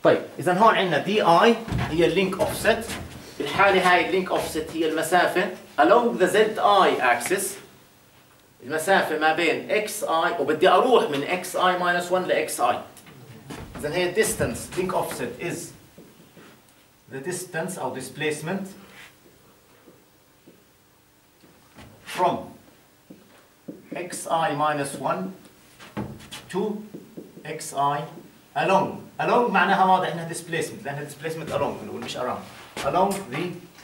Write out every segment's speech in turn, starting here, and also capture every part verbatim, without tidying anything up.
طيب اذا هون عندنا دي اي هي اللينك اوفست. بالحاله هاي اللينك اوفست هي المسافه along the زد اي axis، المسافه ما بين اكس اي وبدي اروح من اكس اي minus واحد ل اكس اي. اذا هي distance link offset is the distance او displacement from xi minus one to xi along. along معناها واضح انها displacement، لانها displacement along بنقول مش around. along the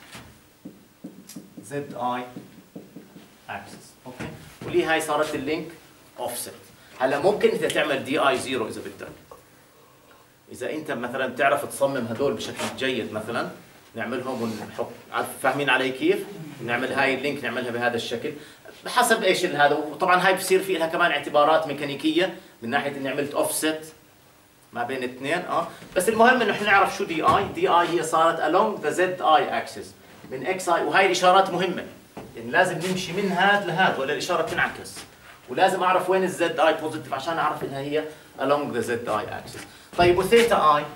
zi axis. اوكي، ولي هاي صارت اللينك اوفست. هلا ممكن انت تعمل دي اي زيرو اذا بدك. اذا انت مثلا بتعرف تصمم هذول بشكل جيد، مثلا نعملهم ونحط، فاهمين علي كيف؟ نعمل هاي اللينك نعملها بهذا الشكل بحسب ايش هذا. وطبعا هاي بصير في لها كمان اعتبارات ميكانيكيه من ناحيه اني عملت اوفست ما بين اثنين. اه بس المهم انه احنا نعرف شو دي اي. دي اي هي صارت along the زد اي axis من اكس اي، وهي الاشارات مهمه يعني لازم نمشي من هذا لهذا ولا الاشاره تنعكس، ولازم اعرف وين الزد اي بوزيتيف عشان اعرف انها هي along the زد اي axis. طيب وثيتا اي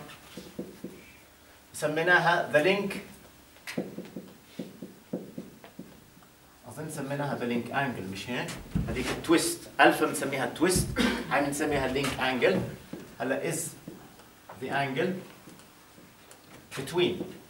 سميناها the link، اظن سميناها the link angle مش هيك؟ هذيك التويست الفا بنسميها التويست، هاي بنسميها اللينك انجل. هلا is the angle between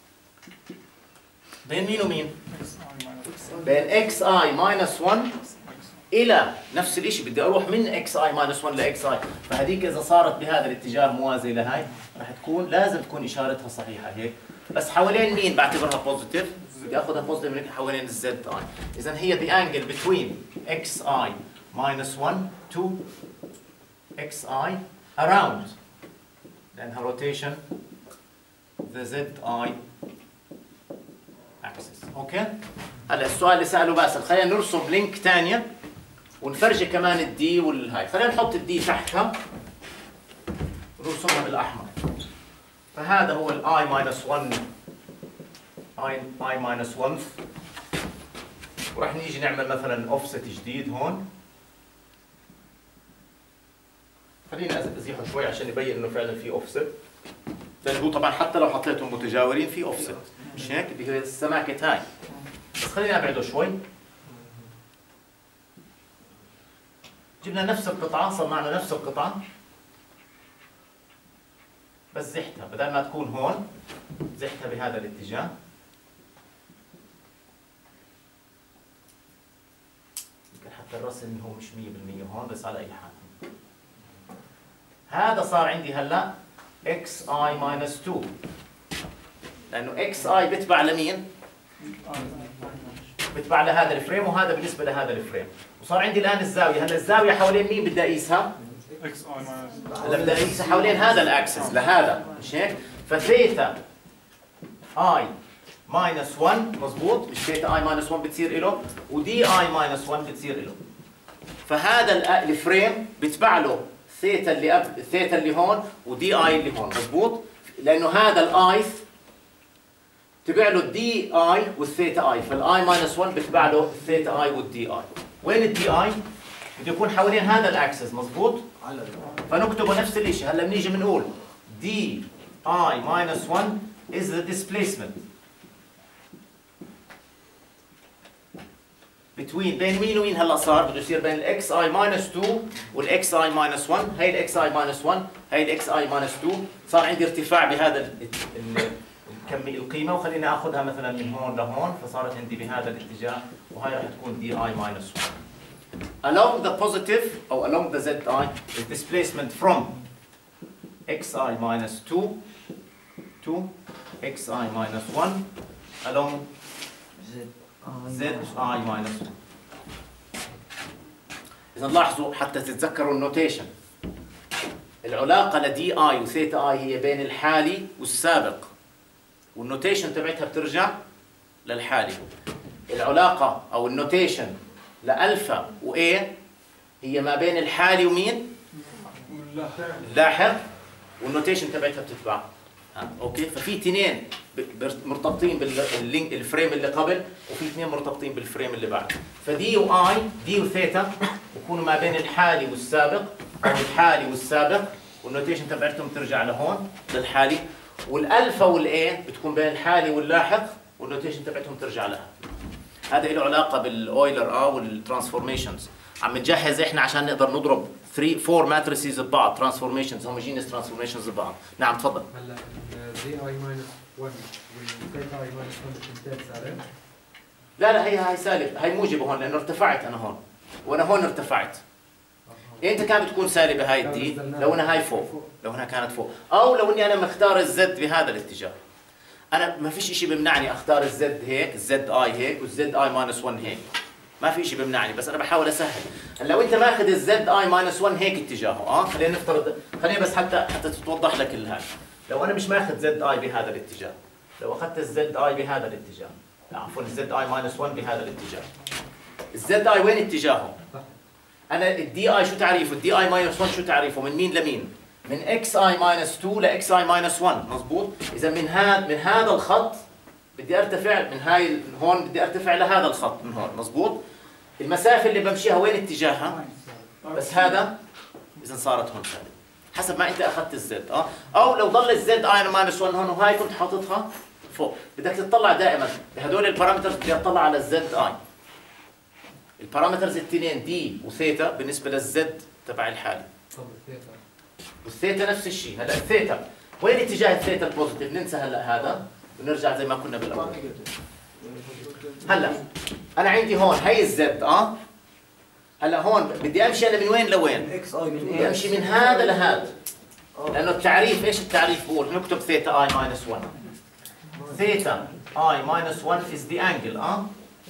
بين مين ومين؟ بين xi minus واحد الى نفس الشيء، بدي اروح من xi minus واحد ل xi، فهذيك اذا صارت بهذا الاتجاه موازي لهي راح تكون لازم تكون اشارتها صحيحه هيك. بس حوالين مين بعتبرها بوزيتيف؟ بدي اخذها بوزيتيف من حوالين الزد اي. اذا هي the angle between xi minus واحد to xi around، لانها rotation the زد اي axis. اوكي؟ هلا السؤال اللي ساله باسل، خلينا نرسم لينك ثانيه ونفرجي كمان الدي والهاي. خلينا نحط الدي تحتها نرسمها بالاحمر. فهذا هو الاي ماينس واحد، اي اي ماينس واحد، وراح نيجي نعمل مثلا اوفست جديد هون. خلينا ازيحه شوي عشان يبين انه فعلا في اوفست، لانه هو طبعا حتى لو حطيتهم متجاورين في اوفست مش هيك؟ اللي هي السماكه هاي. بس خلينا ابعده شوي. جبنا نفس القطعه، صنعنا نفس القطعه بس زحتها، بدل ما تكون هون زحتها بهذا الاتجاه. يمكن حتى الرسم هو مش مية بالمية هون، بس على اي حال هذا صار عندي هلا xi minus اثنين، لانه xi بتبع لمين؟ بتبع لهذا الفريم، وهذا بالنسبه لهذا الفريم. وصار عندي الان الزاويه، هلا الزاويه حوالين مين بدي اقيسها؟ هلا بدي اقيسها حوالين هذا الاكسس لهذا مش هيك؟ فثيتا اي ماينس واحد مضبوط، مش ثيتا اي ماينس واحد بتصير له، ودي اي ماينس واحد بتصير له. فهذا الفريم بتبع له ثيتا اللي أب... ثيتا اللي هون ودي اي اللي هون مضبوط، لانه هذا الاي تبع له الدي اي والثيتا اي، فالاي ماينس واحد بتبع له الثيتا اي والدي اي. وين الدي اي؟ بده يكون حوالين هذا الاكسس مضبوط؟ فنكتبه نفس الشيء. هلا بنيجي بنقول دي اي ماينس واحد is the displacement between بين مين ومين. هلا صار بده يصير بين الاكس اي ماينس اثنين والاكس اي ماينس واحد، هي الاكس اي ماينس واحد، هي الاكس اي ماينس اثنين. صار عندي ارتفاع بهذا الكمية القيمة، وخليني اخذها مثلا من هون لهون، فصارت عندي بهذا الاتجاه، وهي راح تكون دي اي ماينس واحد. along the positive او along the zi is displacement from xi minus two to xi minus one along zi minus one. إذا لاحظوا حتى تتذكروا النوتيشن، العلاقة لدي اي وثيتا اي هي بين الحالي والسابق، والنوتيشن تبعتها بترجع للحالي. العلاقة أو النوتيشن لألفا وإيه هي ما بين الحالي ومين؟ اللاحق، والنوتيشن تبعتها بتتبع. ها أوكي، ففي اثنين مرتبطين باللينك الفريم اللي قبل، وفي اثنين مرتبطين بالفريم اللي بعد. فدي وآي دي وثيتا يكونوا ما بين الحالي والسابق، أو الحالي والسابق، والنوتيشن تبعتهم ترجع لهون للحالي، والالفا والاي بتكون بين الحالي واللاحق والنوتيشن تبعتهم ترجع لها. هذا له علاقه بالاويلر اه والترانسفورميشنز. عم نجهز احنا عشان نقدر نضرب ثلاثة أربعة ماتريسز ببعض، ترانسفورميشنز هوموجينيوس ترانسفورميشنز ببعض. نعم تفضل. هلا دي اي ماينس واحد والثيتا اي ماينس واحد بتنتهي سالب؟ لا لا هي هاي سالب، هاي موجبه هون لانه ارتفعت انا هون وانا هون ارتفعت. امتى كانت بتكون سالبه هاي الدي؟ لو انها هاي فوق، لو انها كانت فوق، او لو اني انا مختار الزد بهذا الاتجاه. انا ما فيش شيء بيمنعني اختار الزد هيك، الزد اي هيك، والزد اي ماينس واحد هيك. ما في شيء بيمنعني، بس انا بحاول اسهل. هلا لو انت ماخذ الزد اي ماينس واحد هيك اتجاهه، اه خلينا نفترض، خلينا بس حتى حتى تتوضح لك الهاي. لو انا مش ماخذ زد اي بهذا الاتجاه، لو اخذت الزد اي بهذا الاتجاه، عفوا الزد اي ماينس واحد بهذا الاتجاه. الزد اي وين اتجاهه؟ انا الدي اي شو تعريفه؟ الدي اي ماينس واحد شو تعريفه؟ من مين لمين؟ من اكس اي ماينس اثنين لاكس اي ماينس واحد، مضبوط؟ اذا من هذا من هذا الخط بدي ارتفع من هاي هون، بدي ارتفع لهذا الخط من هون، مضبوط؟ المسافه اللي بمشيها وين اتجاهها؟ بس هذا اذا صارت هون سالب حسب ما انت اخذت الزد. اه او لو ضل الزد اي ماينس واحد هون وهاي كنت حاططها فوق، بدك تطلع دائما بهدول البارامترز. بدي اطلع على الزد اي، البارامترز الاثنين دي وثيتا بالنسبه للزد تبع الحالي. طب الثيتا والثيتا نفس الشيء. هلا الثيتا وين اتجاه الثيتا البوزيتيف؟ ننسى هلا هذا ونرجع زي ما كنا بالاول. هلا انا عندي هون هي الزد اه هلا هون بدي امشي انا من وين لوين؟ اكس اي من بدي امشي من هذا لهذا، لانه التعريف ايش التعريف بقول؟ نكتب ثيتا اي ماينس واحد. ثيتا اي ماينس واحد is the angle اه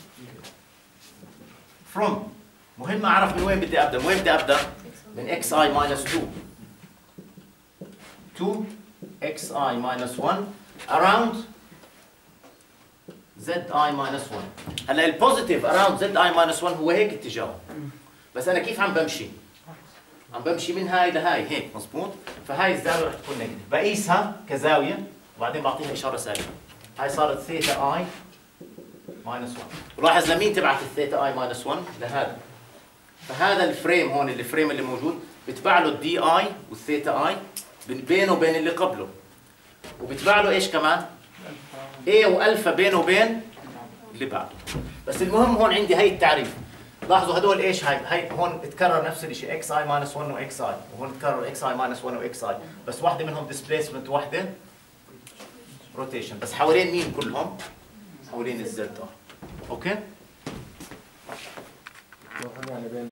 from. مهم اعرف من وين بدي ابدا، من وين بدي ابدا؟ من اكس اي ماينس اثنين to اكس اي ماينس واحد around زد اي ماينس واحد. هلا البوزيتيف around زد اي ماينس واحد هو هيك اتجاهه، بس انا كيف عم بمشي؟ عم بمشي من هاي لهاي هيك، مضبوط؟ فهاي الزاويه رح تكون نيجاتيف، بقيسها كزاويه وبعدين بعطيها اشاره سالبه. هاي صارت ثيتا اي ماينس واحد. ولاحظ لمين تبعت الثيتا اي ماينس واحد؟ لهذا. فهذا الفريم هون، الفريم اللي موجود بتبع له الدي اي والثيتا اي بينه وبين اللي قبله، وبتبع له ايش كمان؟ اي والفا بينه وبين اللي بعده. بس المهم هون عندي هي التعريف. لاحظوا هدول ايش هاي؟ هي هون تكرر نفس الشيء اكس اي ماينس واحد واكس اي، وهون تكرر اكس اي ماينس واحد واكس اي، بس واحده منهم ديسبيسمنت وواحده روتيشن، بس حوالين مين كلهم؟ حوالين الزد. اوكي؟